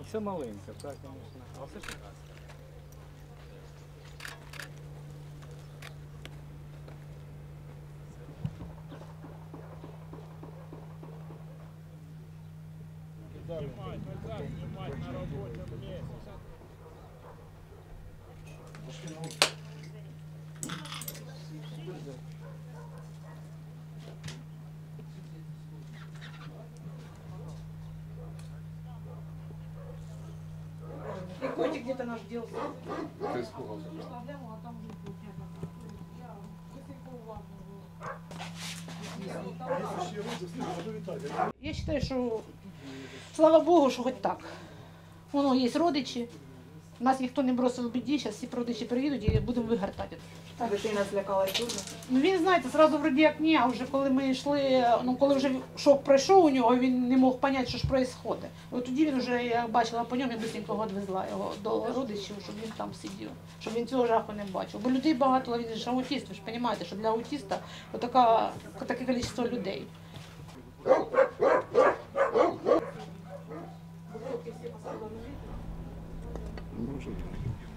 Це маленька, так, звісно. А все ж Снимать на рабочем месте. И котик где-то наш делся. Ты испугался. Я вважаю, що слава Богу, що хоч так. Воно є родичі. Нас ніхто не бросив в біді, зараз всі родичі приїдуть і будемо вигортати. А дитина злякалась дуже? Ну він, знаєте, зразу вроді як ні, а вже коли ми йшли, ну коли вже шок пройшов у нього, він не мог зрозуміти, що ж відбувається. От тоді він вже, я бачила по ньому, я быстренько відвезла його до родичів, щоб він там сидів, щоб він цього жаху не бачив. Бо людей багато, він ж аутист, ви ж розумієте, що для аутиста таке кількість людей. Ну,